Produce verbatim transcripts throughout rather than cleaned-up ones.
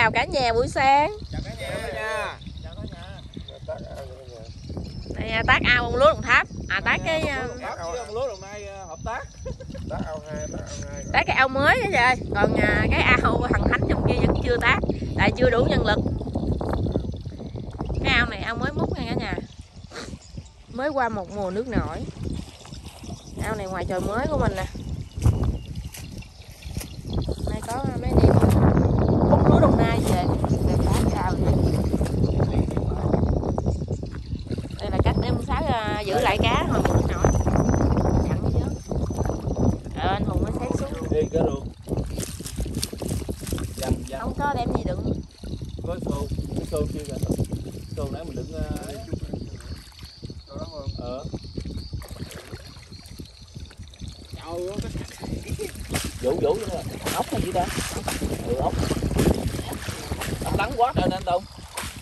chào cả nhà buổi sáng. Chào cả nhà. Chào cả nhà. Đây nha, tác ao bông lúa Đồng Tháp. À tác cái Bông lúa Đồng Nai hợp tác. Tác ao hai, tác ao hai. tác cái ao mới đó trời. Còn cái ao Thằng Khánh trong kia vẫn chưa tác, tại chưa đủ nhân lực. Cái ao này ao mới múc nha cả nhà. Mới qua một mùa nước nổi. Ao này ngoài trời mới của mình nè. Nay có mấy đi múc lúa Đồng Nai về để phá cái ao này. Đây là cách để ông Sáu giữ lại cá hồi mùa nước nổi. Chặn cái chứ. Rồi anh Hùng mới xếp xuống. Đi cái luôn. Dầm, dầm. Không có đem gì đựng. Có xô, cái xô kia kìa. Xô nãy mình đựng ờ. Vũ vũ nữa là ốc hay gì đó. Ừ, ốc. Ốc đắng quá trời nên Tùng.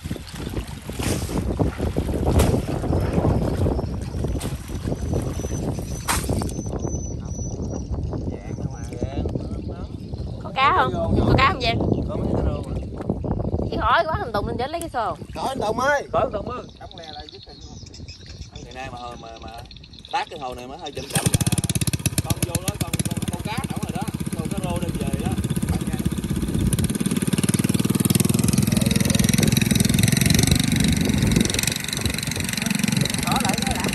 Có cá không? Có cá không vậy? Có mấy cái rô mà. Chỉ hỏi quá thằng Tùng lên chết lấy cái xô. Khỏi anh Tùng ơi. Có anh Tùng ơi. Đóng lè lại giúp mình luôn. Ngày nay mà mà mà tác cái hồ này mới hơi chậm chậm là con vô đó con con, con cá đóng rồi đó, con cá rô đem về đó. Bỏ lại cái lại.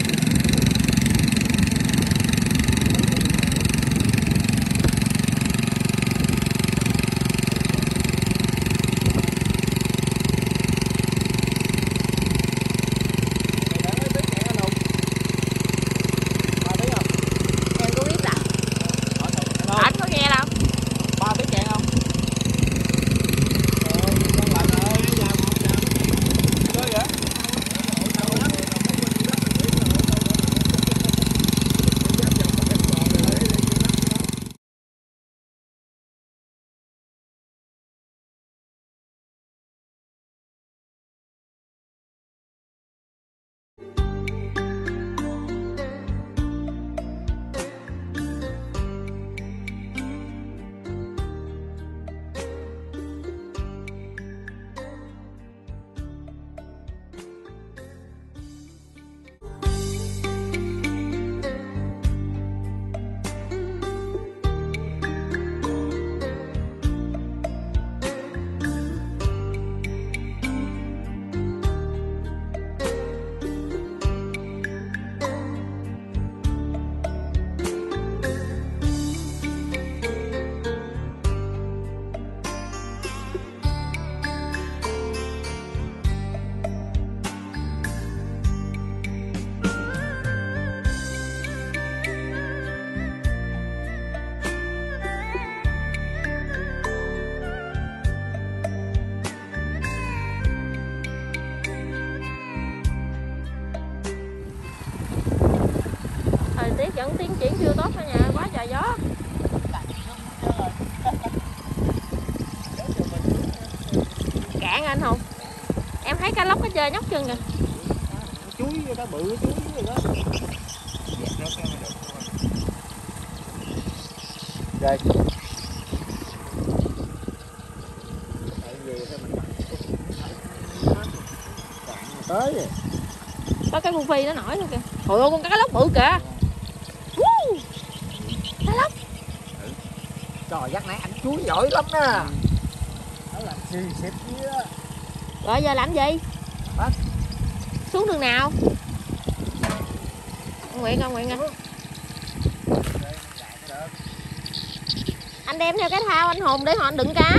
Em có biết là anh có nghe đâu. Ba biết kẹn không? Ờ, con lành ơi, nhà một nhà. Chơi vậy? Thời tiết vẫn tiến triển chưa tốt cả nhà, quá trời gió. Cạn anh Hùng. Em thấy cá lóc nó chơi nhóc chân kìa. Chuối đó bự chuối rồi đó. Đây. Tới rồi. Có cái phu phi nó nổi luôn kìa. Trời ơi con cá lóc bự kìa. Woo! Cá lóc. Trời dắt nãy anh chuối giỏi lắm nè. Đó là xì xịt kia. Rồi giờ làm gì? Hả? Xuống đường nào? Ông Nguyện, ông Nguyện nè. Anh đem theo cái thao anh Hùng để họ đựng cá.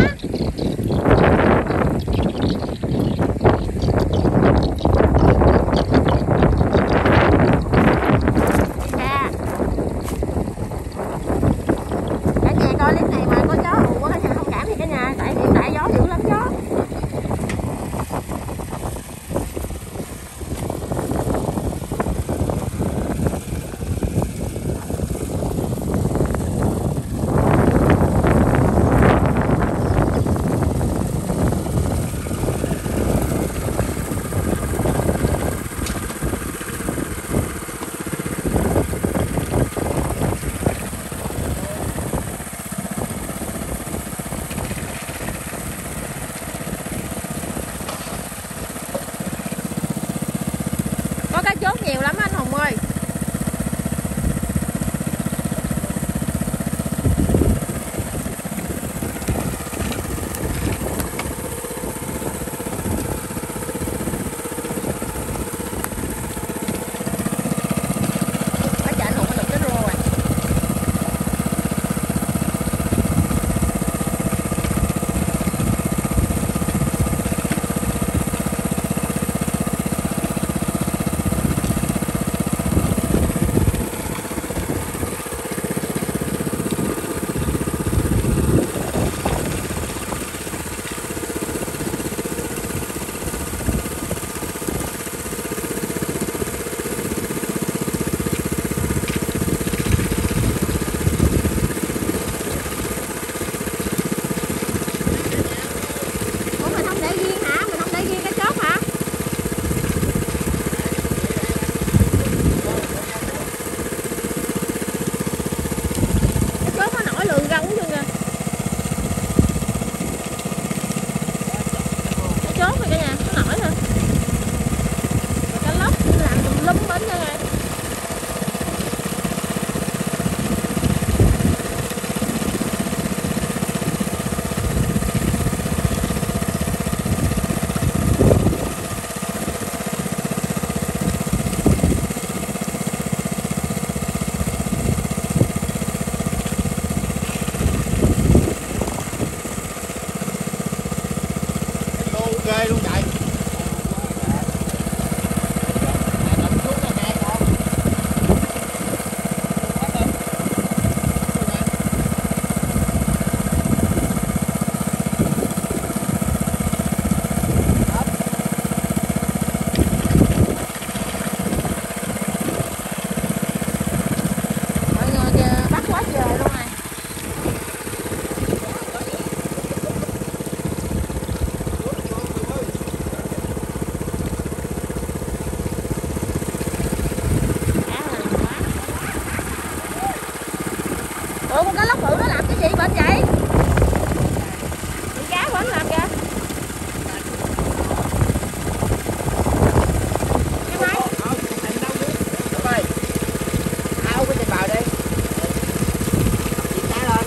Cả nhà coi clip này mà có gió hù quá cả nhà thông cảm thì cả nhà, tại hiện tại gió dữ lắm gió. chốt nhiều lắm anh Hùng ơi. Ở chợ anh Hùng có được cái rô rồi. Ủa mình không để riêng hả? Mình không để riêng cái chốt hả? Cái chốt nó nổi lường gấu luôn kìa. Cái chốt này cả nhà, nó nổi thôi. Rồi cái lốc làm tùm lum hết nha rồi. ghê luôn vậy. Mọi người kìa, bắt quá trời luôn này. Ủa con cá lóc bự nó làm cái gì bên vậy? Con cá vẫn làm kìa. Cái máy. Đúng rồi. Ao cái trên bờ đi. Chìm cá lên.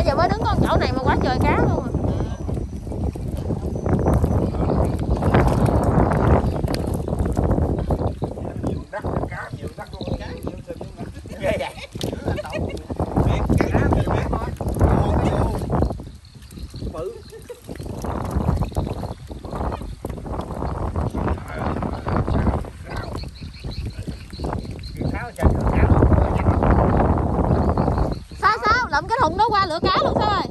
Nãy giờ mới đứng con chỗ này mà quá trời cá luôn à. Sao sao? Lụm cái thùng đó qua lửa cá luôn sao ơi?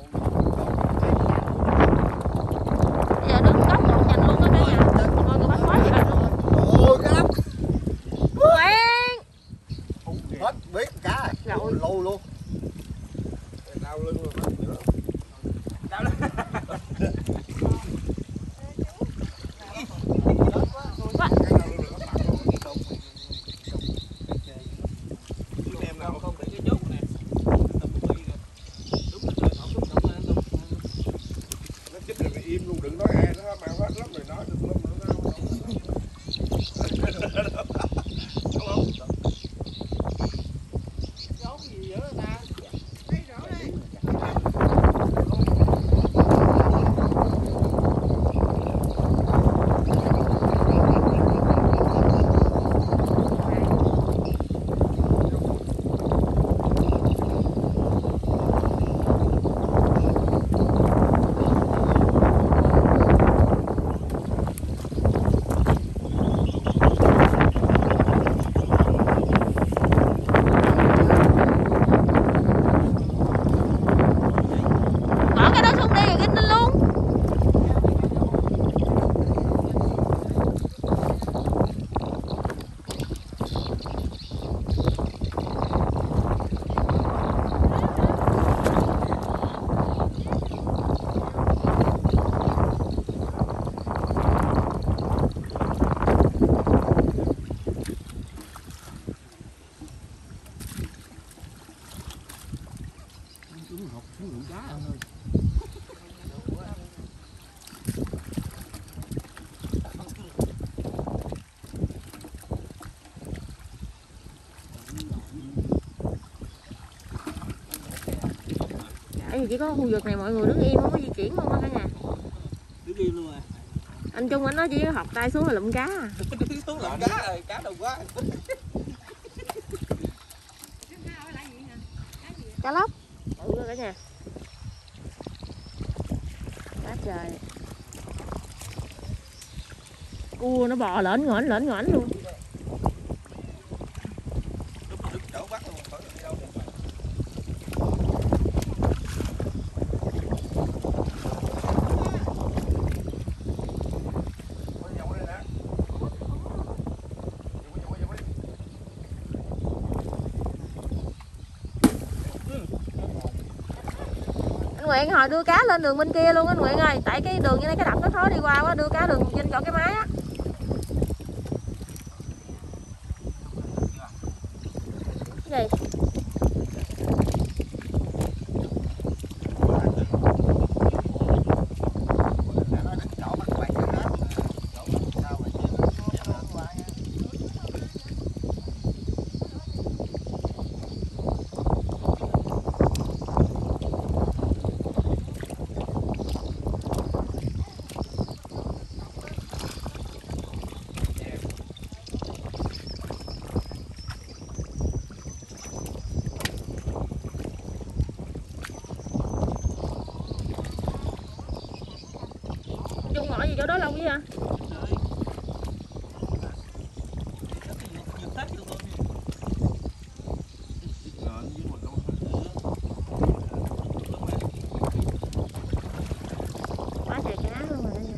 Bây giờ đứng góc một nhìn luôn đó cả nhà. Coi người bắt quá vậy luôn. Ôi cá lắm. Quen. Hết biết cá rồi. Lù luôn. Đau lưng rồi. Đau lưng. Im luôn, đừng nói ai nó mang hết lắm rồi nói đừng lắm nữa đâu. Đúng không? Giấu gì vậy ta? Thấy rõ đây. Bỏ cái đó xuống đi rồi ginh lên luôn. Tại vì chỉ có khu vực này mọi người đứng im không có di chuyển luôn á cả nhà. Đứng im luôn à. Anh Trung anh nói chỉ học tay xuống là lụm cá à. Xuống lụm cá rồi, cá đâu quá. Cá lóc. Ừ cả nhà. Quá trời. Cua nó bò lởn ngõn lởn ngõn luôn. Chỗ bắt luôn, khỏi đi đâu. Anh Nguyện hồi đưa cá lên đường bên kia luôn anh Nguyện ơi, tại cái đường như này cái đập nó khó đi qua quá, đưa cá đường trên chỗ cái máy á. Cái gì? Trung ngồi gì chỗ đó lâu vậy hả? Quá trời cá luôn rồi đó nha.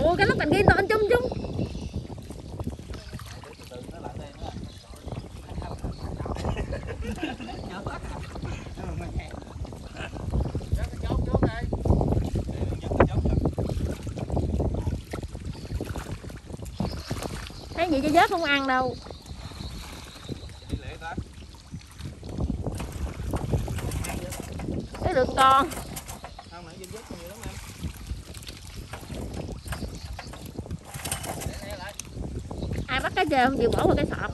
Ủa cái lúc cành kia nó chung chung. Thấy gì cho vớt không ăn đâu. Cái được con. Ai bắt cá chê không chịu bỏ vào cái sọt.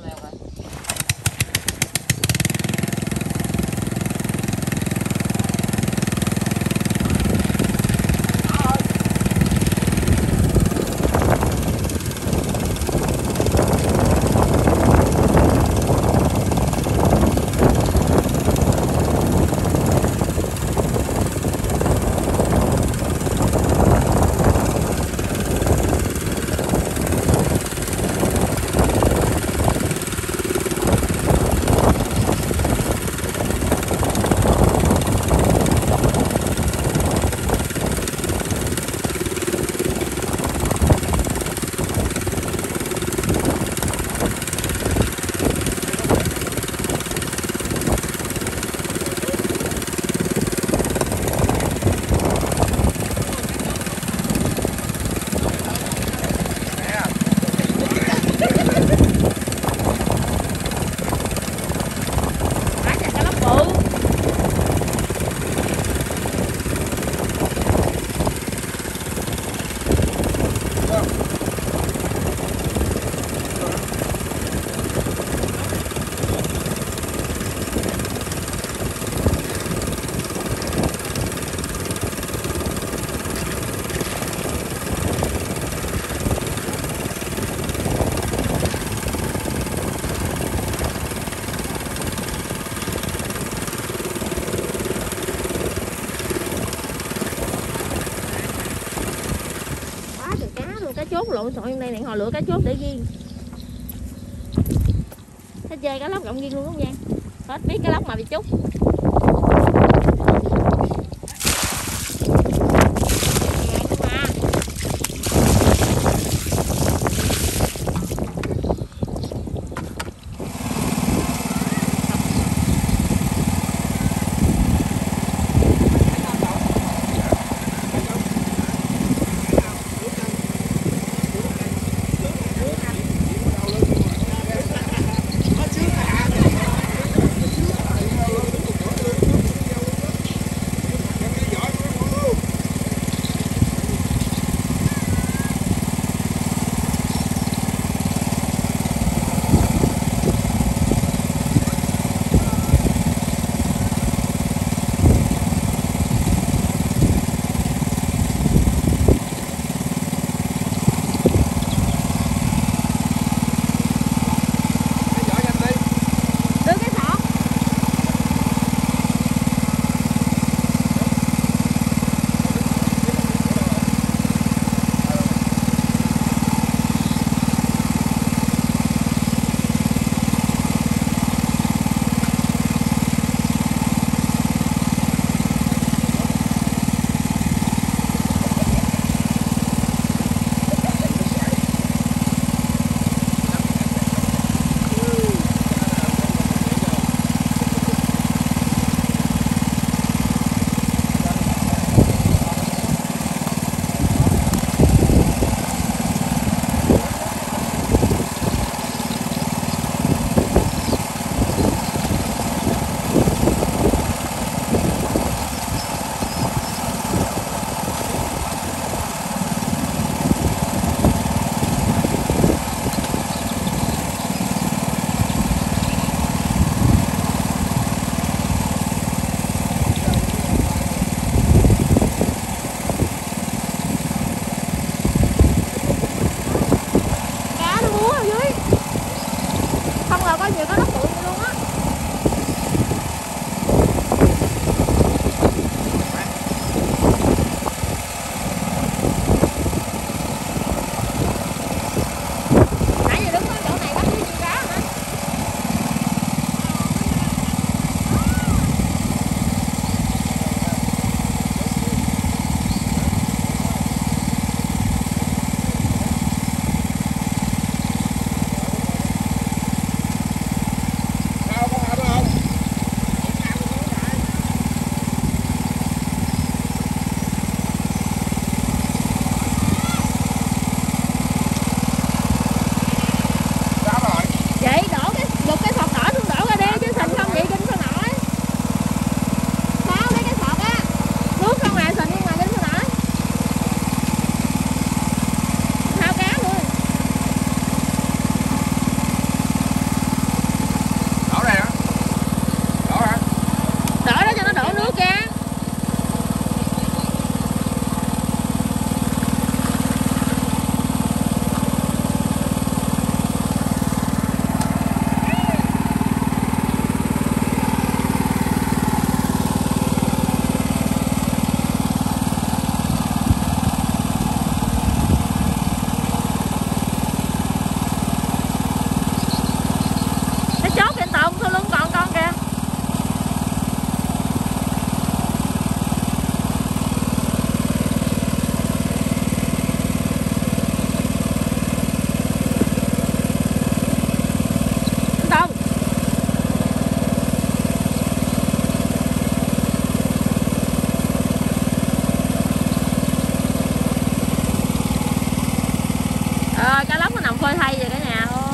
Cá chốt lộn xộn trong đây này, hồi lựa cá chốt để riêng. Thấy chơi cá lóc gọng riêng luôn đúng không Giang? Hết biết cá lóc mà bị trút. phơi thay vậy cả nhà ơi.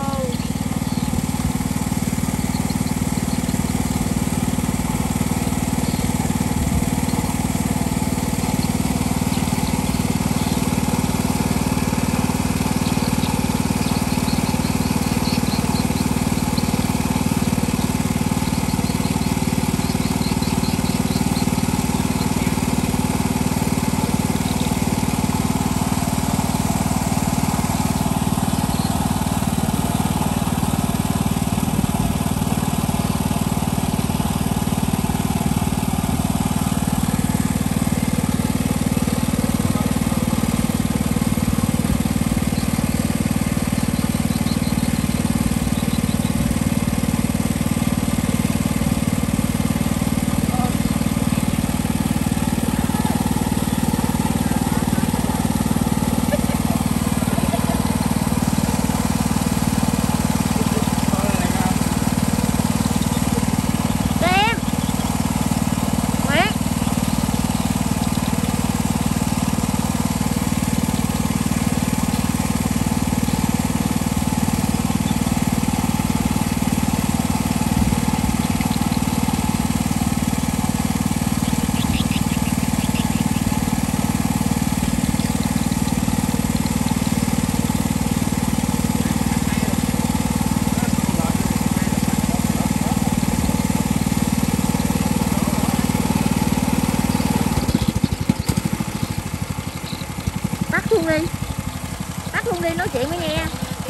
Đi tắt luôn đi, nói chuyện mới nghe.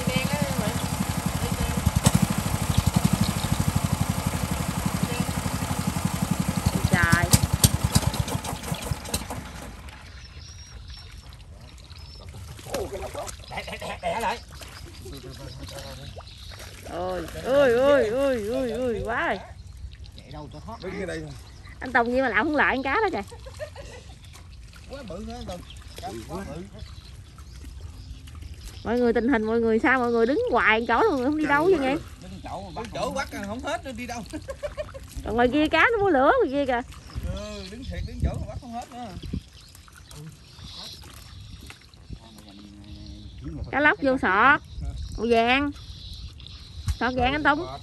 Trời ôi ôi ôi ôi ôi ôi quá rồi. Chạy đâu cho thoát. Đứng đây. Anh Tùng gì mà làm không lại con cá đó trời. Quá bự nữa anh Tùng. Quá bự. Mọi người tình hình mọi người sao, mọi người đứng hoài chỗ luôn không đi đâu vậy nghe. Đứng chỗ bắt chỗ bắt không hết nữa đi đâu. Còn ngoài kia cá nó mua lửa ngoài kia kìa. Ừ, đứng thiệt đứng chỗ mà bắt không hết nữa. Cá lóc vô sọt màu vàng, sọt vàng anh Tùng.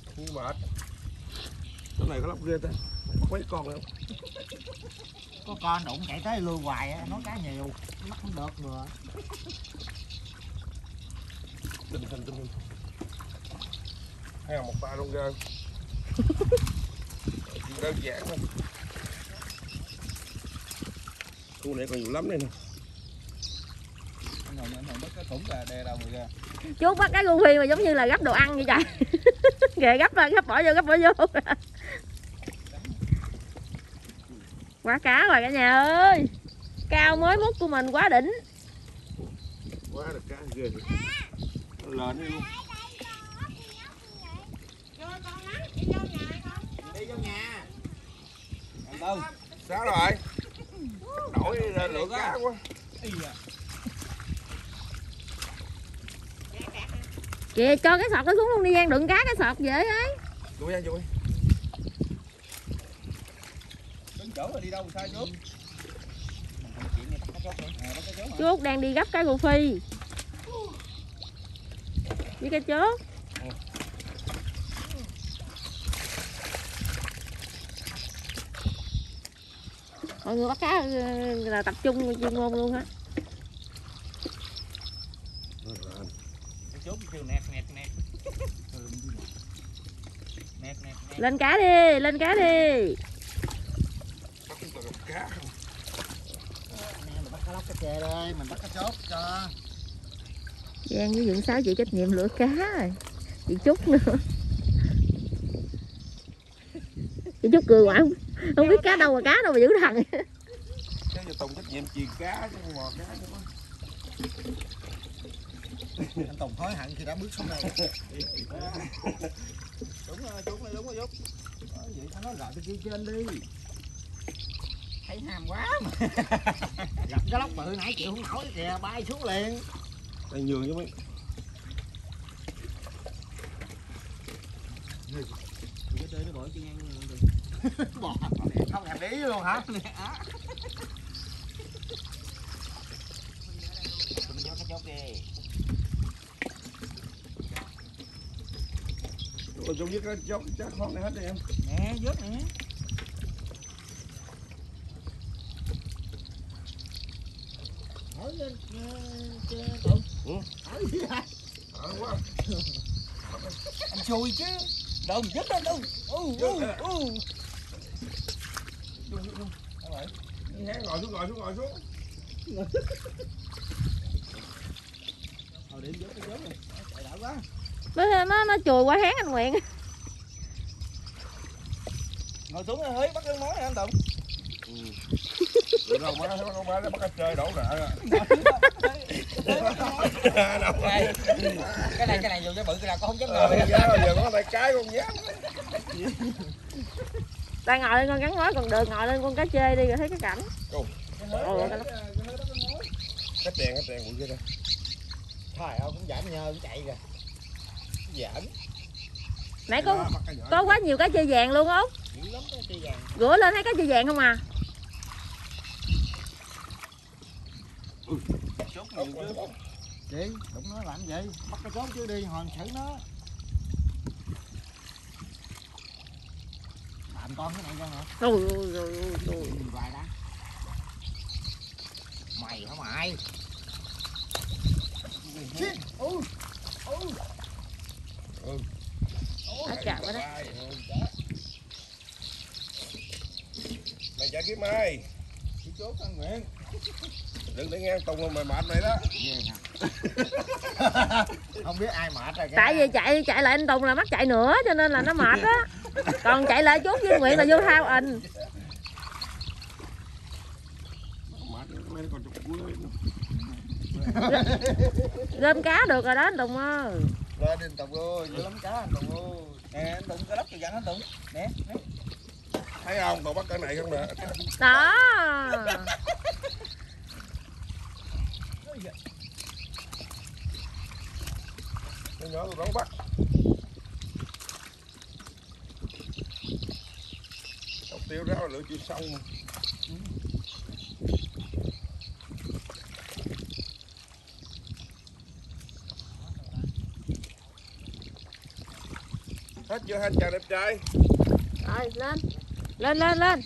Chỗ này có lóc ghê ta, mấy con không? Có con đụng chạy tới lùi hoài á, nói cá nhiều, bắt không được nữa. Tình hình tình hình. Hay là một ba luôn ra. Chỉ đơn giản thôi. Khu này còn nhiều lắm đây nè. Anh Hồng, anh Hồng bắt cái thủng ra đè đầu người ra. Chú bắt cái gu phi mà giống như là gấp đồ ăn vậy trời. Kìa gấp ra, gấp bỏ vô, gấp bỏ vô. Quá cá rồi cả nhà ơi. Cao mới mút của mình quá đỉnh. Quá được cá ghê. Nó lên đi luôn. Đi vô nhà. Anh Tùng. Sao rồi? Nổi ra lượng cá quá. Kìa cho cái sọt nó xuống luôn đi Giang, đựng cá cái sọt dễ ấy. Vô Giang vô. Đứng chỗ rồi đi đâu sai trước. Chú Út đang đi gấp cái gu phi với cái chốt. Mọi người bắt cá là tập trung chuyên môn luôn á. Lên cá đi, lên cá đi. Bắt cái tàu cá không? Mình bắt cá lóc cá chê đây, mình bắt cá chốt cho. Giang với Dượng Sáu chịu trách nhiệm lựa cá rồi. Chị Trúc nữa. Chị Trúc cười hoài không, không biết cá đâu mà cá đâu mà giữ thằng. Cái giờ Tùng trách nhiệm chuyền cá chứ không mò cá chứ. Anh Tùng hối hận khi đã bước xuống đây. Đúng rồi, đúng rồi, đúng rồi, đúng. Vậy anh nói gọi tôi kêu trên đi. Thấy ham quá mà. Gặp cái lóc bự nãy chịu không nổi kìa, bay xuống liền. Đây nhường với mấy. Cái chơi nó bội chân ngang bò. Không thèm để ý luôn hả? Mình vô cái chốt đi. Còn chung với cái chốt chắc con này hết đi em. Nè vớt nè. Ở lên tụng. Ừ. Ở gì hả? Ờ quá. Anh xui chứ. Đâu mà vớt lên đâu. U u u. Chung chung. Rồi. Hé ngồi xuống ngồi xuống ngồi xuống. Thôi để vớt cái vớt rồi. Chạy đỡ quá. Nó nó nó chùi qua háng anh Nguyện. Ngồi xuống hơi bắt cái mối này anh Tụng. Ừ. Được đâu má, con má nó bắt cái chơi đổ nợ à. Này, cái này cái này dù cho bự cái nào con không dám ngồi. Giờ giờ có tay cái con dám. Ta ngồi lên con gắn mối, còn đường ngồi lên con cá chê đi rồi thấy cái cảnh. Ồ. Ồ, cái Cái đèn cái đèn bụi kia đây. Thôi ông cũng giảm nhơ cũng chạy kìa. Giỡn. Nãy có có quá nhiều cá chê vàng luôn không? Dữ lắm cái cây vàng. Rửa lên thấy cá chê vàng không à? Chốt nhiều chứ. Chị, đụng nó làm gì? Bắt cái chốt chứ đi, hồi xử nó. Làm con cái này cho hả? Ui ui ui ui ui. Vài đã. Mày hả mày? Ừ. Ừ. Ừ. Nó chạm vào đó. Mày chạy kiếm ai? Chị chốt anh Nguyễn. Đừng để ngang tùng mày mệt mày đó. Không biết ai mệt rồi. Tại vì chạy chạy lại anh Tùng là mắc chạy nữa cho nên là nó mệt á. Còn chạy lại chú với Nguyện là vô thao anh. Mệt còn chục cuối. Gom cá được rồi đó anh Tùng ơi. Lên đi anh Tùng ơi, dữ lắm cá anh Tùng ơi. Nè anh Tùng cái lóc cho dặn anh Tùng. Nè, nè. Thấy không? Tao bắt cái này không nè. Đó. Nó nhỏ tôi đón bắt. Đọc tiêu ráo là lửa chưa xong. Hết chưa hết chàng đẹp trai? Rồi lên. Lên lên lên.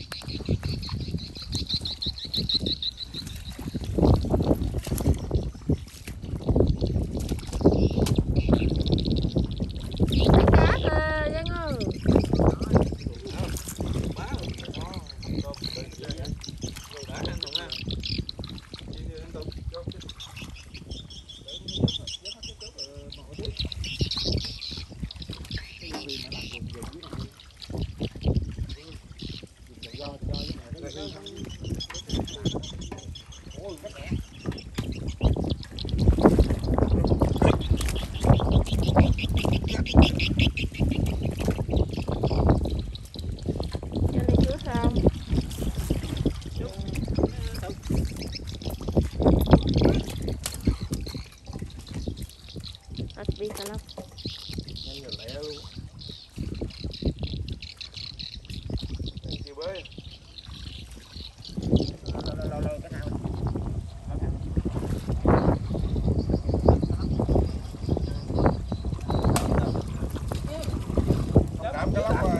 Cá kìa Giang ơi. Đi cả lắm. Nhanh rồi lẹ luôn. Kìa bơi. Lâu lâu lâu cái nào. Cảm cái lóc mà.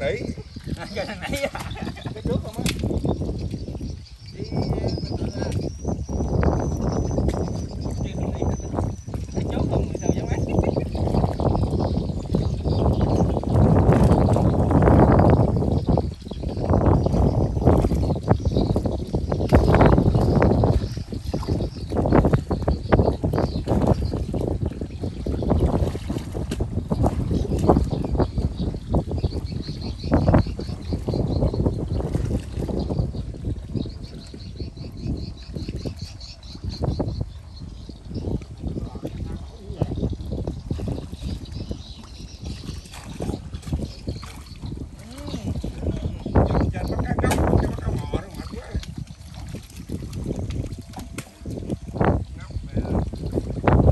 nỉ. Giờ thằng nãy à. Cái trước không á. Đi Cái chốt không thì sao dám ấy. trên bắt cá ngóc, cái bắt cá mò nó mệt quá. Ngóc nè.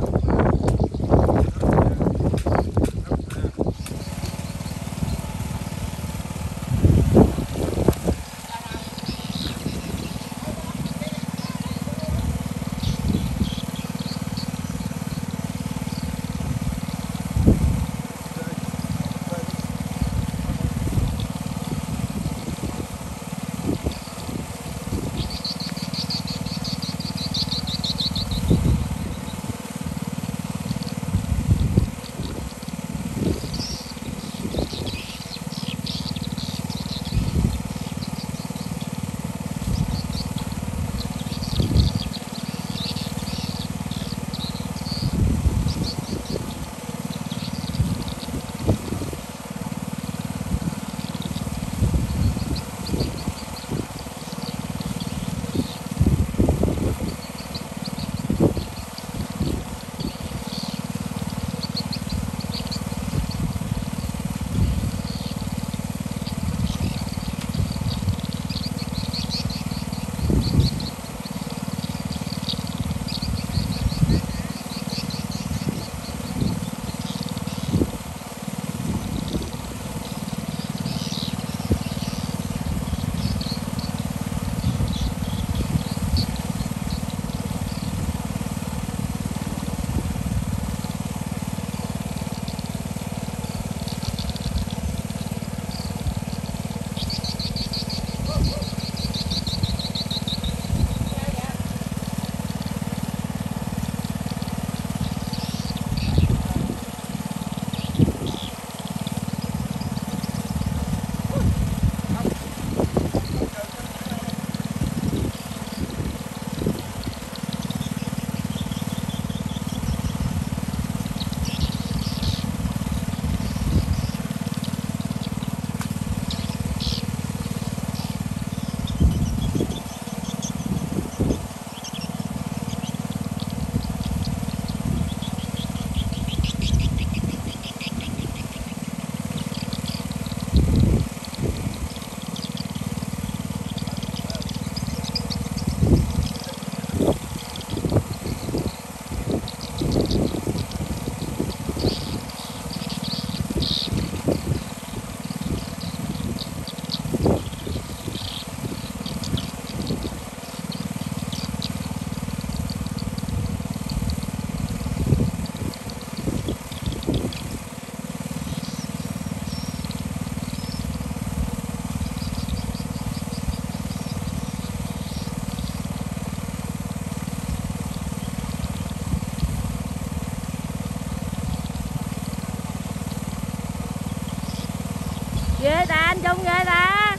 Ghê ta, anh Trung ghê ta.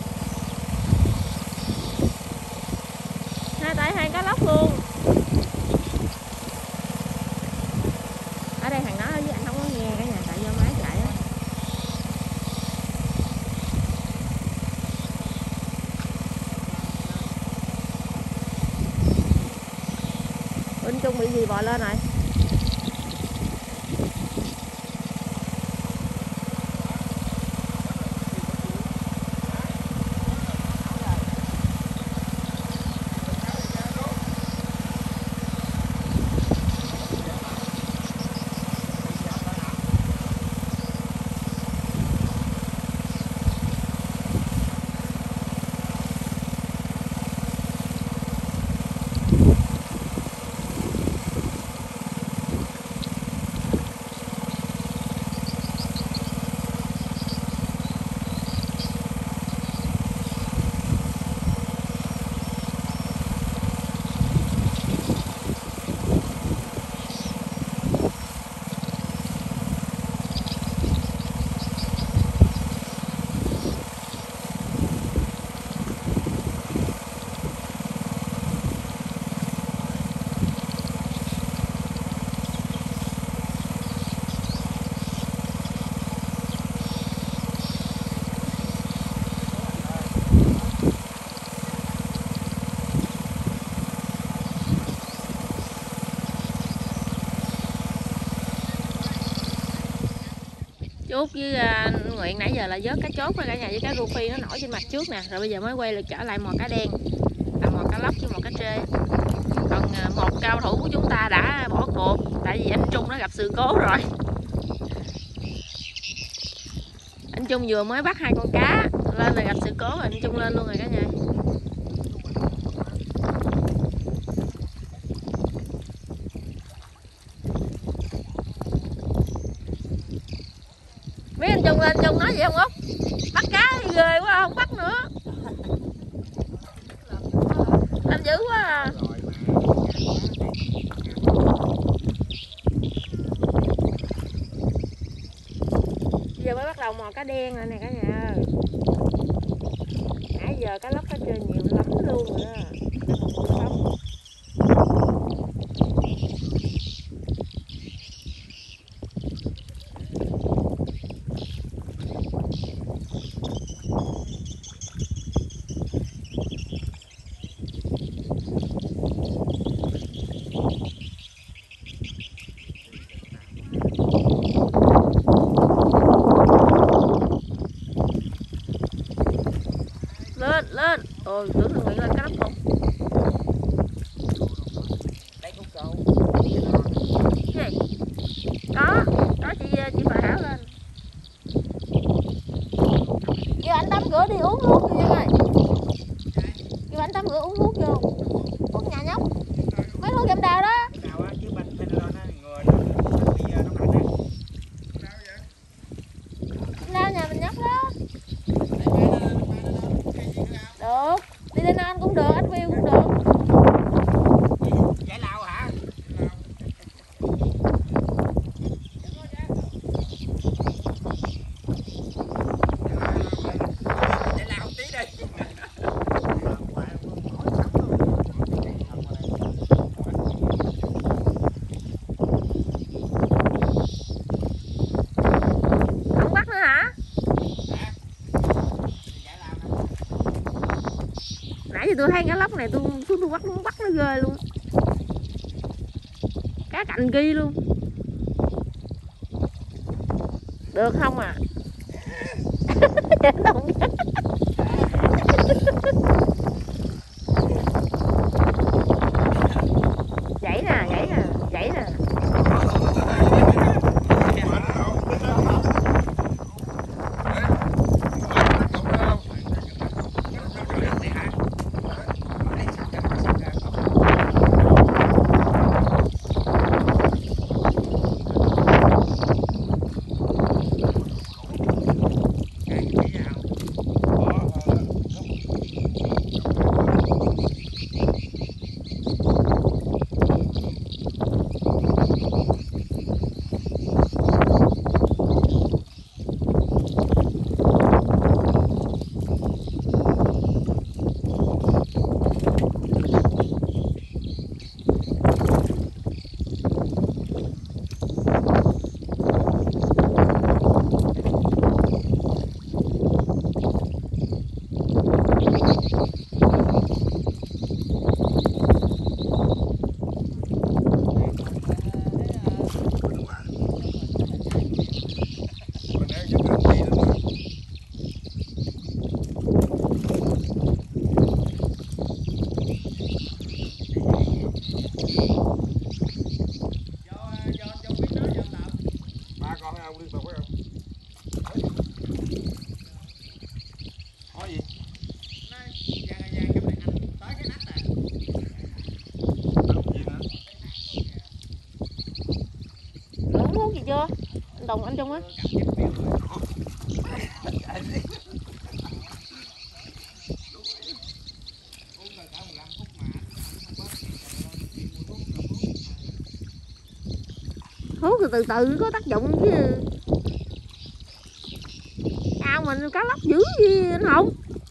Hai tay hai cá lóc luôn. Ở đây thằng đó với anh không có nghe cả nhà, tại do máy chạy á. Bên Trung bị gì bò lên rồi? Chú Út với uh, Nguyện nãy giờ là vớt cá chốt với cả nhà với cá rô phi nó nổi trên mặt trước nè, rồi bây giờ mới quay lại trở lại mò cá đen, là mò cá lóc với mò cá trê. Còn uh, một cao thủ của chúng ta đã bỏ cuộc tại vì anh Trung nó gặp sự cố rồi. Anh Trung vừa mới bắt hai con cá lên là gặp sự cố rồi, anh Trung lên luôn rồi cả nhà. Mấy anh Trung lên, Trung nói gì không Út? Bắt cá thì ghê quá, không bắt nữa. Làm dữ quá à. Giờ mới bắt đầu mò cá đen rồi nè cả nhà. Nãy giờ cá lóc cá trê nhiều lắm luôn rồi đó. Không. Lên lên, ôi tưởng thằng Nguyện lên cá lóc không? Đây khúc câu. Cái gì? Có, có chị chị Phà Hảo lên. Kêu anh tắm rửa đi uống thuốc đi ơi. Kêu anh tắm rửa uống thuốc vô. Thuốc nhà nhóc. Mấy thuốc giảm đau đó. Nào á chứ bánh bên đó nó người nó bây giờ nó mạnh á. Lao nhà mình nhóc đó. Được, đi lên non cũng được, anh Phiêu cũng được. Giải lao hả? Giải lao tí đi. Không bắt nữa hả? Nãy giờ tôi thấy cá lóc này tôi tôi, tôi bắt muốn bắt nó ghê luôn. Cá cạnh ghi luôn. Được không à? Dãy nè, dãy nè, dãy nè. Chưa anh Đồng anh Trung á. Hút từ từ từ có tác dụng chứ. Ao mình cá lóc dữ gì anh Hùng.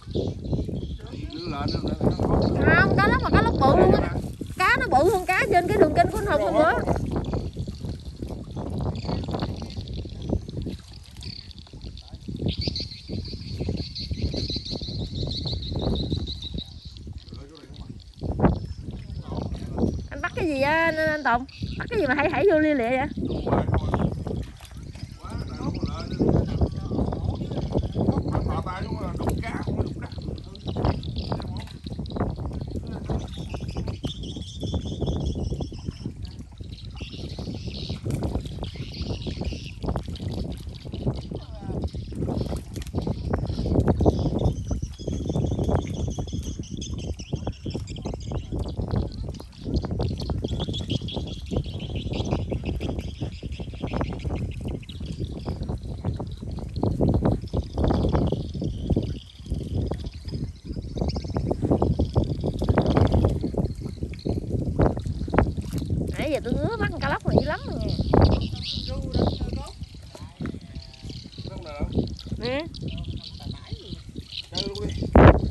Không, cá lóc mà cá lóc bự luôn á. Cá nó bự hơn cá trên cái đường kênh của anh Hùng hôm bữa. Anh bắt cái gì á anh, anh Tùng? Bắt cái gì mà hay hãy vô lia lịa vậy? Nè. Chơi luôn đi.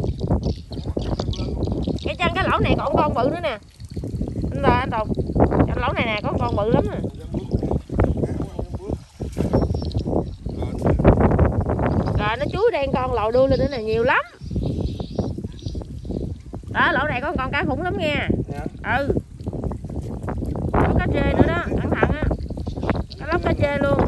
Cái chân cái lỗ này còn con bự nữa nè. Anh là anh Tùng. Trong lỗ này nè có con bự lắm nè. Rồi nó chuối đen con lò đuôi lên nữa nè, nhiều lắm. Đó, lỗ này có con cá khủng lắm nha. Ừ. Có cá trê nữa đó, cẩn thận á. Cá lóc cá trê luôn.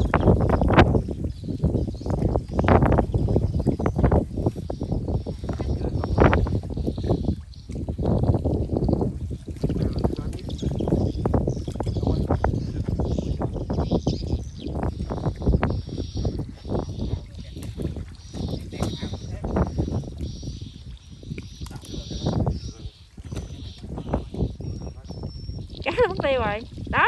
Cá nó mất tiêu rồi. Đó.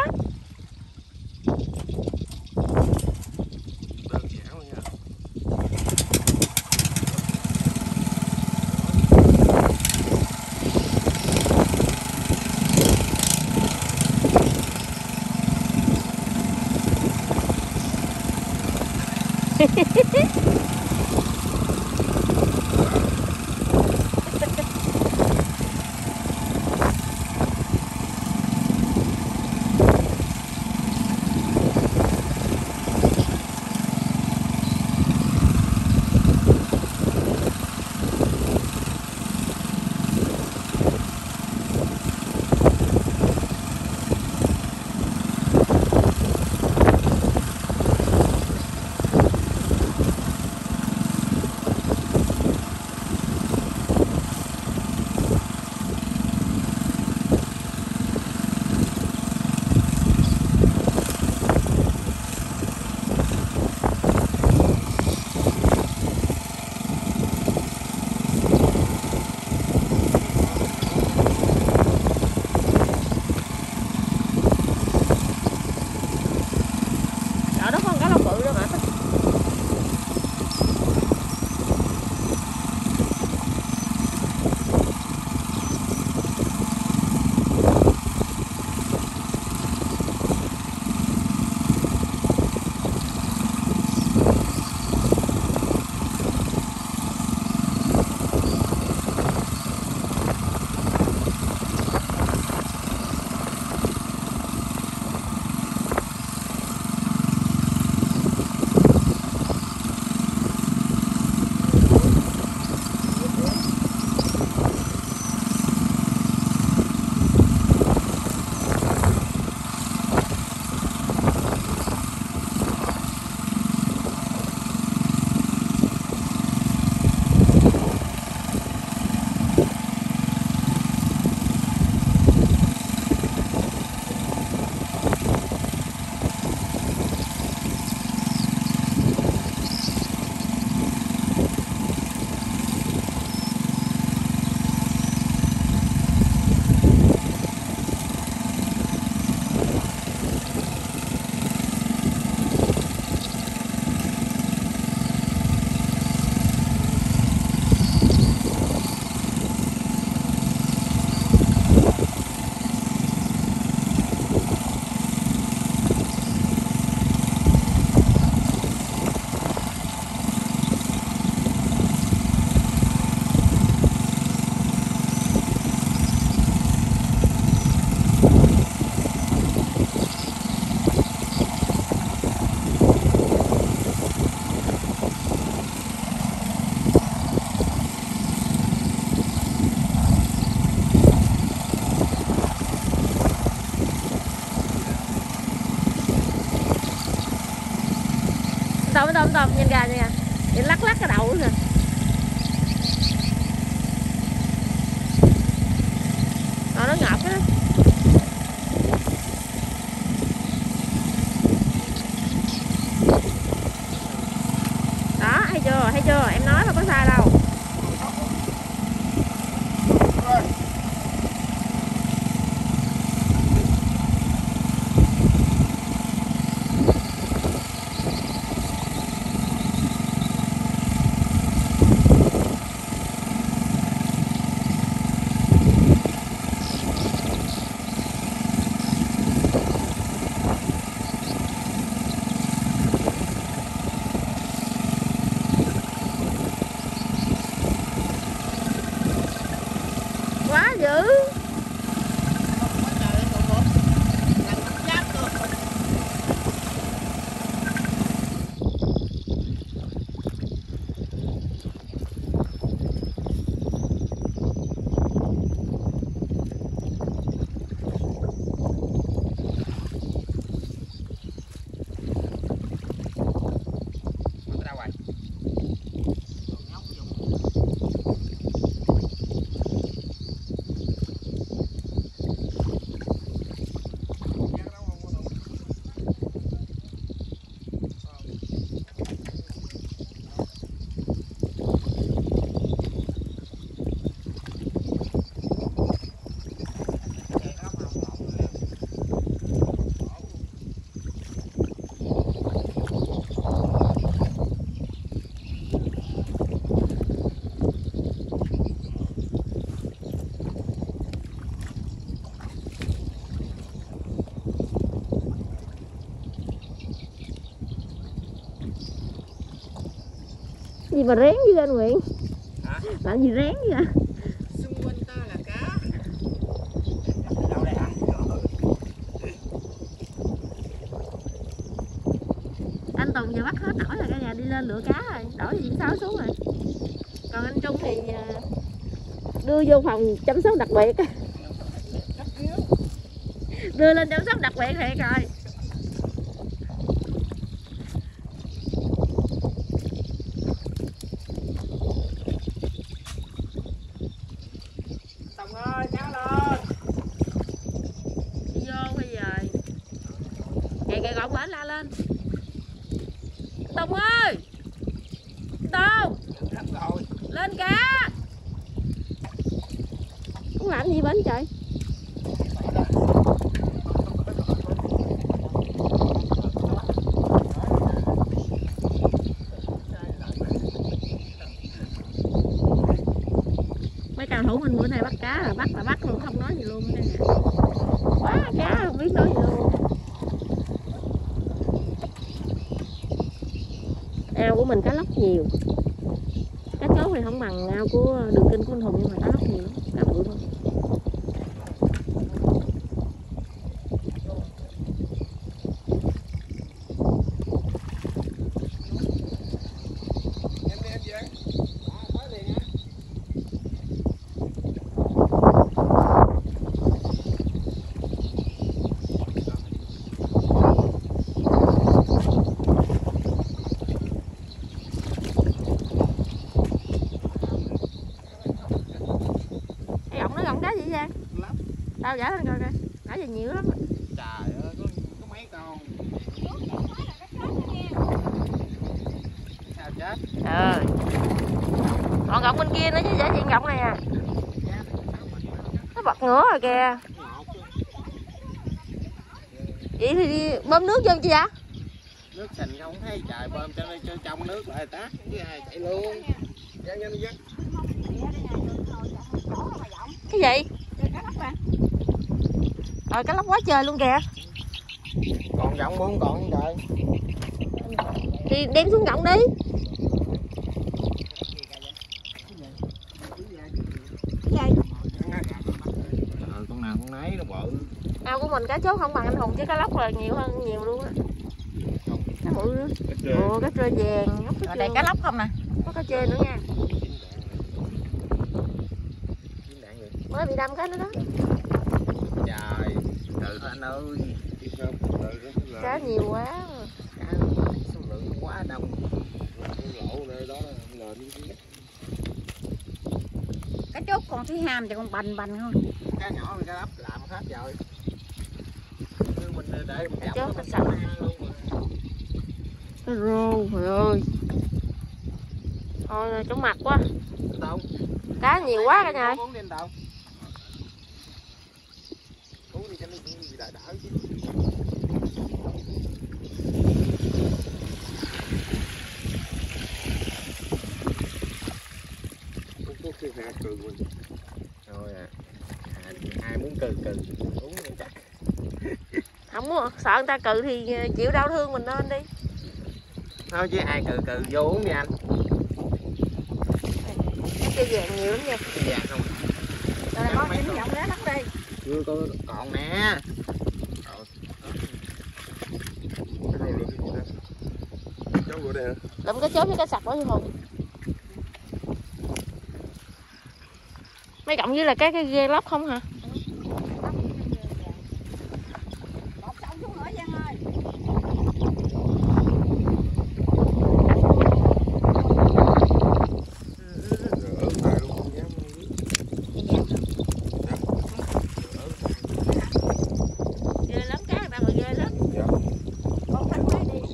tôm tôm tôm nhìn gà nha, nhìn lắc lắc cái đầu nè. Rồi nó ngọt á. Đó, thấy chưa, thấy chưa, em nói mà có sai đâu. gì mà rén với anh Nguyễn? Hả? Làm gì rén vậy? Xung quanh ta là cá. Đâu đây hả? Anh Tùng giờ bắt hết nổi rồi, cả nhà đi lên lựa cá rồi, đổi thì Sáu xuống rồi. Còn anh Trung thì đưa vô phòng chăm sóc đặc biệt. Đưa lên chăm sóc đặc biệt thiệt rồi. Tùng ơi, cá lên. Đi vô bây giờ. Kìa kìa gọi bển la lên. Tùng ơi. Tùng. Rồi. Lên cá. Muốn làm gì bển trời? Mấy cầu thủ mình bữa nay bắt cá rồi, bắt là bắt luôn, không nói gì luôn nha. Quá cá không biết nói gì luôn. Ao của mình cá lóc nhiều. Cá chốt thì không bằng ao của Đường Kinh của anh Hùng, nhưng mà cá lóc nhiều lắm, cá bự thôi. Đâu giả lên coi coi. Nãy giờ nhiều lắm. Trời ơi, có, có mấy con. Sao chết? Ờ. Còn gọng bên kia nữa chứ, giả chuyện gọng này à. Nó bật ngửa rồi kìa. Vậy thì đi bơm nước vô chứ vậy? Nước sình không thấy trời, bơm cho nó trong nước lại tát với ai chạy luôn. Dắt dắt dắt. Cái gì? Rồi cá lóc quá trời luôn kìa. Còn giọng không còn trời. Thì đem xuống gọng đi. Cái gì? Ờ, con nào con nấy nó bự. Ao của mình cá chốt không bằng anh Hùng chứ cá lóc là nhiều hơn nhiều luôn á. Cá bự nữa. Ồ, cá trê vàng. Ở đây cá lóc không nè. Có cá trê nữa nha. Mới bị đâm cái nữa đó. Trời, từ anh ơi. Cá nhiều quá. Cá số lượng quá đông. Lỗ đây đó là Cá chốt còn thứ ham thì còn bành bành thôi. Cá nhỏ thì cá lóc làm hết rồi. Mình để Cá chốt mình sạch. Cái rô, trời ơi. Thôi chóng mặt quá. đâu? Cá nhiều quá cả nhà. Uống đi anh đâu? Uống đi cho nó đỡ đỡ chứ. có cái hạt cừ mình. Thôi à. À, ai muốn cừ cừ uống đi chắc. Không muốn, sợ người ta cừ thì chịu đau thương mình nên đi. Thôi chứ ai cừ cừ vô uống đi anh. Cái vàng nhiều lắm nha. Cái vàng không? Rồi con tính giọng lá lắm đi. Chưa có còn nè. Cái rô lượm gì đó. Cháu gọi đây hả? Lụm cá chốt với cá sặc quá Hùng. Mấy cộng với là cái cái ghê lóc không hả? Một sông xuống nữa Giang ơi. Ở tay luôn không dám. Ghê lắm, cá người ta mà ghê lắm. Dạ. Con thắt lấy đi.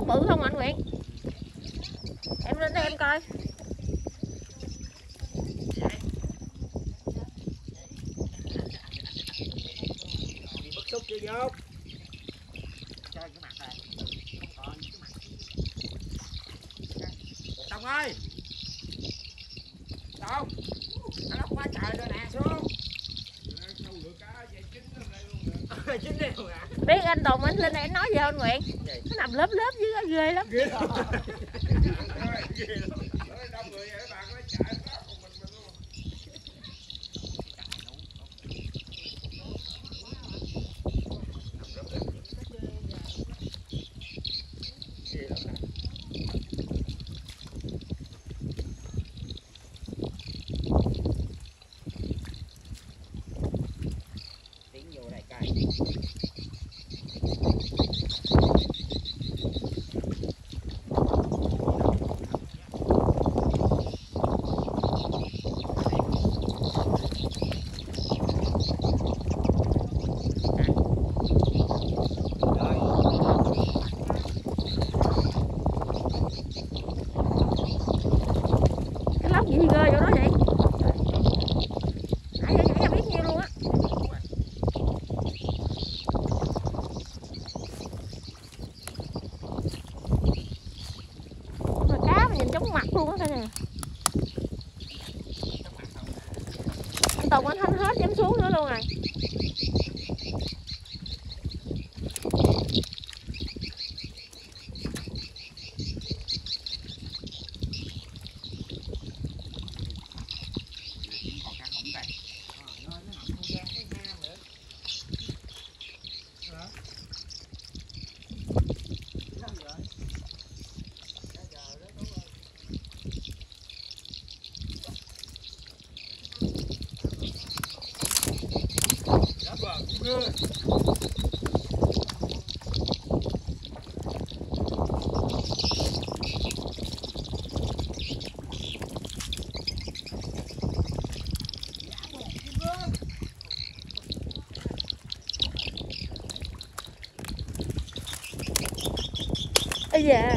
bự không anh Nguyễn? Em lên đây em coi. Bị bức xúc chưa vô. Chơi cái mặt này. Không còn cái mặt. Đồng ơi. Đồng. Nó lóc quá trời rồi nè xuống. Chín điều hả? Biết anh Tùng anh lên đây anh nói gì không anh Nguyễn? Nó nằm lớp lớp dưới đó ghê lắm. Ghê lắm. Tiến vô đây coi. Cái lóc gì ghê chỗ đó vậy? Nãy giờ nhảy ra biết nhiêu luôn á. Mà cá mà nhìn giống mặt luôn á cả nhà. Anh Tùng anh thanh hết dám xuống nữa luôn rồi. Ây da.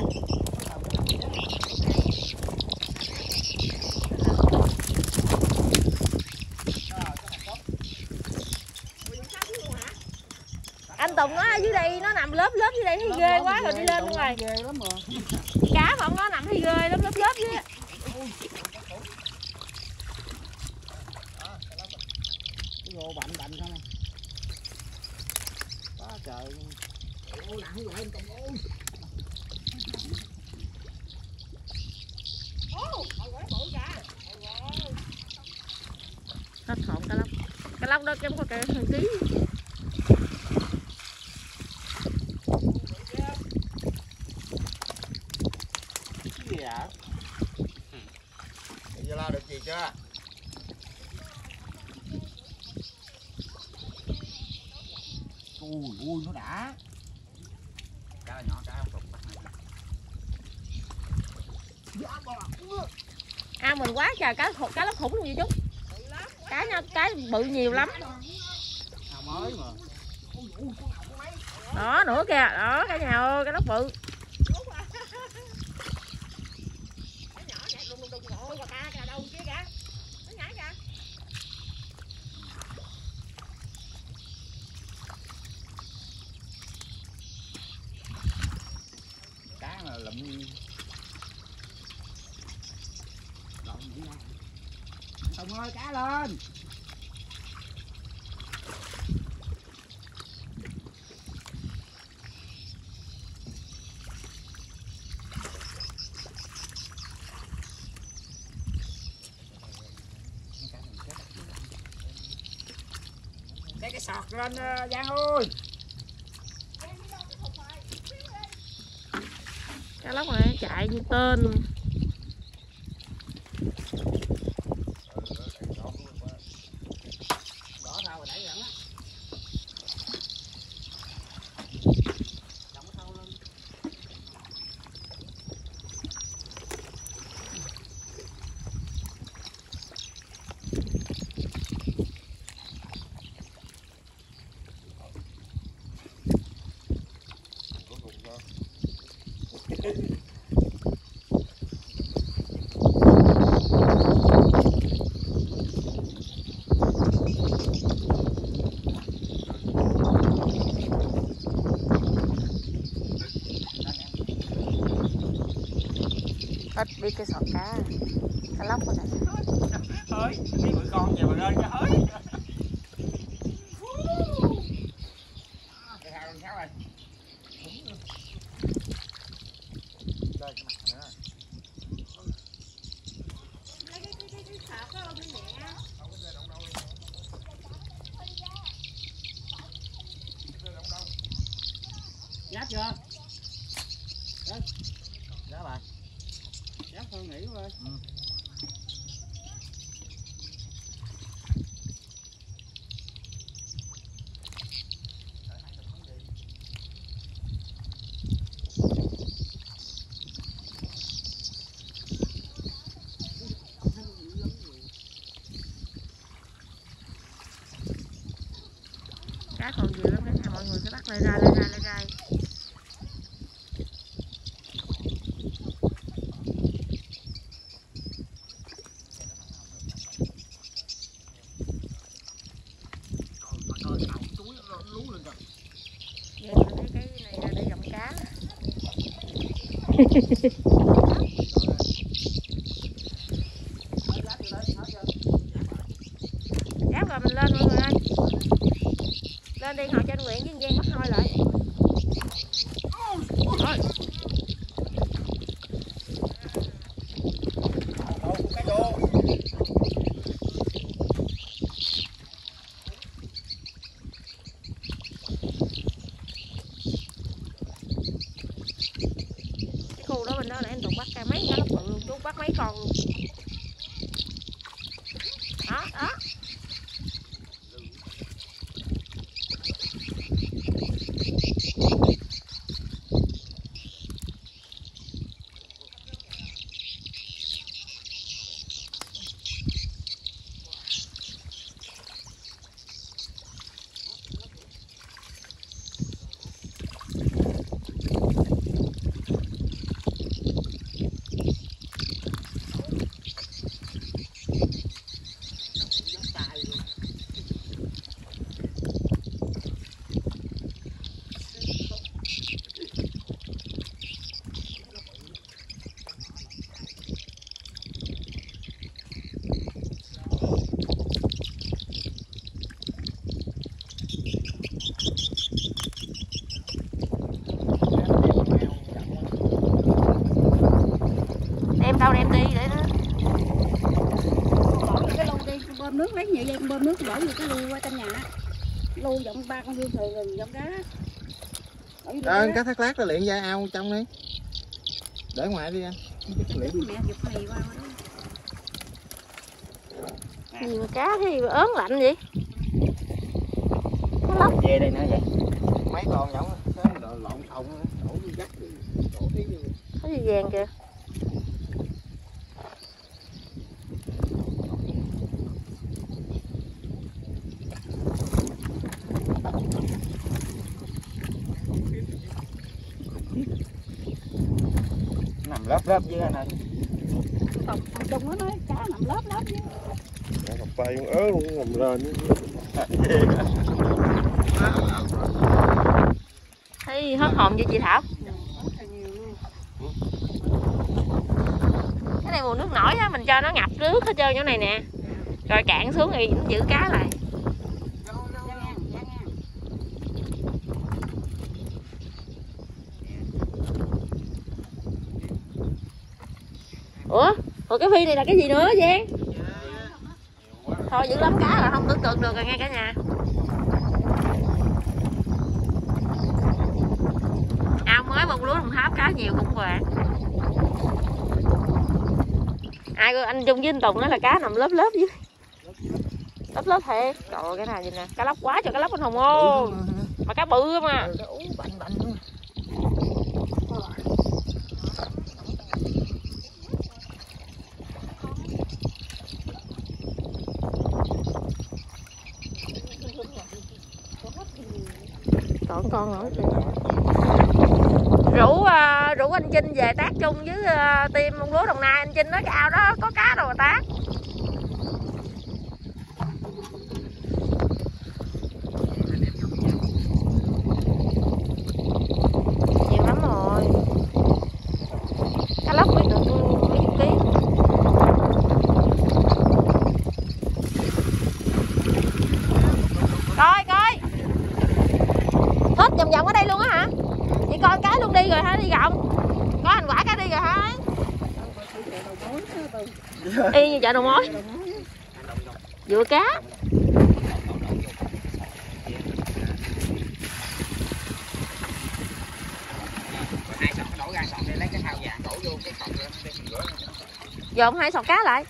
Anh Tùng nó ở dưới đây nó nằm lớp lớp dưới đây thấy ghê quá rồi đi lên luôn rồi. Ghê lắm mà. Cá mà ông nó nằm thấy ghê lắm lớp lớp dưới. Cái gồ bạnh bạnh không. Quá trời. Ô nặng vậy anh Tùng ơi. Hết hồn cá lóc. Cá lóc đó kém có cái hơn ký. Cái gì ạ? Bây giờ la được gì chưa? Ui ui nó đã. Cá nhỏ cá không Tùng bắt này. À mình quá trời cá cá lóc khủng luôn vậy chú. Cá nha, cá bự nhiều lắm. Nào mới mà. Đó nữa kìa, đó cả nhà ơi, cá lóc bự. Cá mà lụm. Tùng ơi cá lên. Cái cái sọt lên Giang ơi. Cá lóc này chạy như tên luôn. Đỏ thau rồi đẩy dẫn á. Đóng cái thau lên. Đi chơi sọt cá, cá lóc rồi nè. Ơi, biết bụi con về mà lên cái ơi. Cái hai con sáu ơi. Lên cái mặt nữa. Giáp chưa? Giáp. Giáp rồi. Giáp thôi nghỉ rồi. Ừ. Cá còn nhiều lắm, cái nào mọi người sẽ bắt lên ra lên ra lên ra. Vậy tôi thấy cái này là để dòng cá. Giáp rồi mình lên mọi người ơi. Lên đi họ cho anh Nguyễn với Giang bắt hôi lại. Thôi. Cái khu đó bên đó là anh Tùng bắt cả mấy cá lóc bự luôn, chú bắt mấy con luôn. Đó, đó. Em đâu đem đi để nó Bỏ vô cái lu đi, con bơm nước lấy nhẹ dây con bơm nước bỏ vô cái lu qua trong nhà. Lu giọng ba con hương thường rồi giọng cá. Ờ, cá thác lát là luyện da ao trong đi. Để ngoài đi anh. Mẹ giật mì qua đó. gì mà cá thì ớn lạnh vậy. Cá lóc về đây nữa vậy. Mấy con giống lộn xộn đổ đi dắt đổ tí vô. có gì vàng kìa. Nằm lớp lớp dưới anh ơi. Còn chung nó nói cá nằm lớp lớp chứ. Cặp tay con ớ luôn nằm lên. Thấy hết hồn với chị Thảo. Cái này mùa nước nổi á, mình cho nó ngập nước hết trơn chỗ này nè. Rồi cạn xuống thì nó giữ cá lại. Ủa? Ủa cái phi này là cái gì nữa Giang? Thôi dữ lắm cá là không tưởng tượng được rồi nghe cả nhà. Ao mới bông lúa Đồng Tháp cá nhiều cũng vậy. Ai anh Trung với anh Tùng nói là cá nằm lớp lớp dưới. Lớp lớp thiệt. Trời ơi cái này gì nè, cá lóc quá cho cá lóc anh Hùng ơi. Mà cá bự mà. Bạnh bạnh. Còn con nữa kìa. Rủ uh, rủ anh Chinh về tác chung với uh, team bông lúa Đồng Nai. Anh Chinh nói cái ao đó có cá đâu mà tác. Nhiều lắm rồi. Cá lóc mới được biết Y như chợ đầu mối. Dựa cá. Hai sọt đổ ra sọt đây lấy cái thau vàng đổ vô cái sọt để mình rửa. Dồn hai sọt cá lại.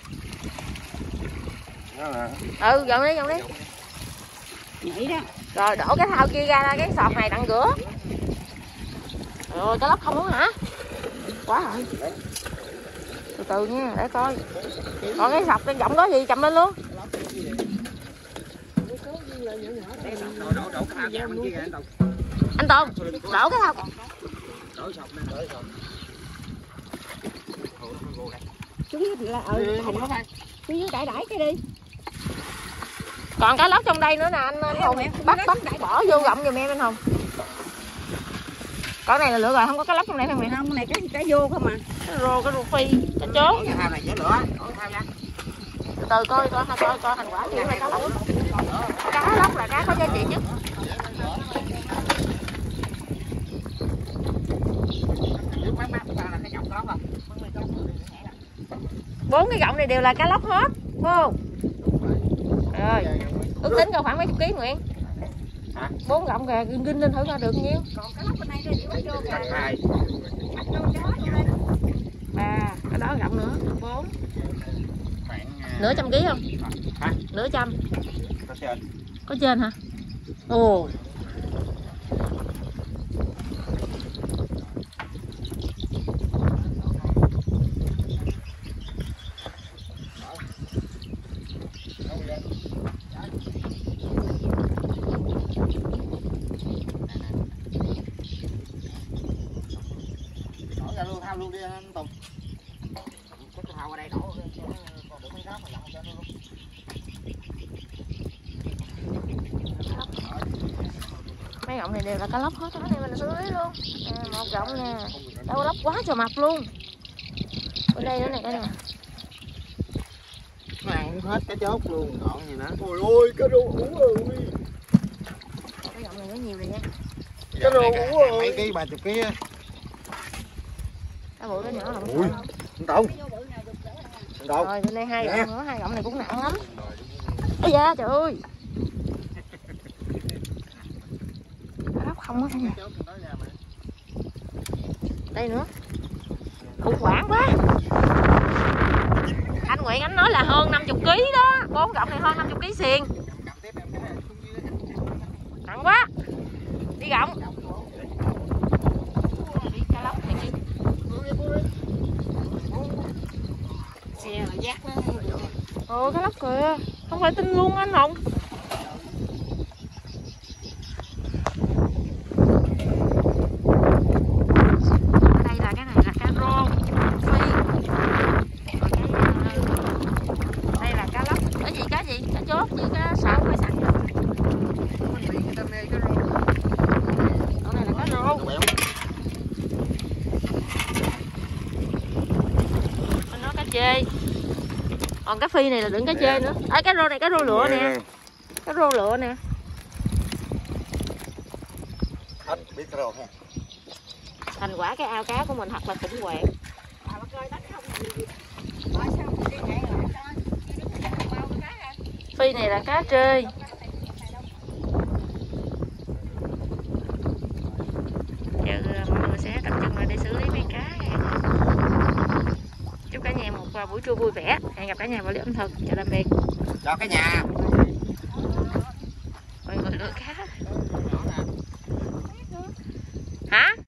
Ừ, dồn đi, dồn đi. Vậy đó. Rồi đổ cái thau kia ra cái sọt này đặng rửa. Rồi cá lóc không muốn hả? Quá rồi. Từ từ nha, để coi. Còn cái sọt cái giọng đó gì cầm lên luôn. Đổ đổ đổ cái thau vàng bên kia kìa anh Tùng. Anh Tùng, đổ cái thau. Đổ sọt lên, đổ sọt. Chúng là ừ, Không có phải. cứ dưới đãi đãi cái đi. Còn cá lóc trong đây nữa nè anh, anh Hùng bắt bắt bỏ vô gọng giùm em anh Hùng. Con này là lửa rồi, không có cá lóc trong đây không mày? Không, cái này cái cái vô không à. Cái rô, cái rô phi, cái chốt. Cái thau này dễ lửa, đổ cái thau ra. Từ từ coi coi coi coi thành quả gì cá lóc. Cá lóc là cá có giá trị nhất. Bốn cái gọng này đều là cá lóc hết, phải không? Rồi, ước tính coi khoảng mấy chục ký Nguyễn? Bốn gọng kìa, ginh ginh lên thử coi được nhiêu? Còn cái lóc bên đây thì mới vô kìa. Hai. Ba, cái đó gọng nữa, bốn. Khoảng Nửa trăm ký không? hả? Nửa trăm. Có trên. Có trên hả? Ồ. Đổ ra luôn, thau luôn đi anh Tùng. Cái thau ở đây đổ còn được mấy đó mà dặn cho nó luôn. Mấy gọng này đều là cá lóc hết, cái này mình xử lý luôn. À, một gọng nè, đâu lóc quá trời mập luôn. Ở đây nữa nè cả nhà. Nó ăn hết cái chốt luôn, còn gì nữa. Ôi ôi, cái rô ủ rồi. Cái gọng này nó nhiều rồi nha. Cái rô ủ rồi. Mấy ký, ba chục ký á. Cái bụi đó nhỏ không Ui, anh Tùng. Anh Tùng. Rồi bên đây hai gọng nữa, hai gọng này cũng nặng lắm. Ây da trời ơi. Cá lóc không á cả nhà. Đây nữa. Khủng hoảng quá. Anh Nguyễn anh nói là hơn năm mươi ký đó. Bốn gọng này hơn năm mươi ký xiền. Nặng quá. Đi gọng. Đi cá lóc này đi. Xe là giác nó. Ồ cá lóc kìa. Không phải tin luôn anh Hùng. Ở đây là cái này là cá rô phi. Đây là cá lóc. Cái gì cá gì? Cá chốt với cá sạo phải sẵn. Còn này là cá rô. Bên đó cá chê. Còn cá phi này là đựng cá chê nữa. À, cá rô này cá rô lụa nè. Cá rô lụa nè. Thành quả cái ao cá của mình thật là khủng hoảng. Phi này là cá trê. Giờ mọi người sẽ tập trung lại để xử lý mấy cá. Chúc cả nhà một buổi trưa vui vẻ. Hẹn gặp cả nhà vào clip ẩm thực. Chào tạm biệt. Cho cả nhà. Mọi người lựa cá. Hả?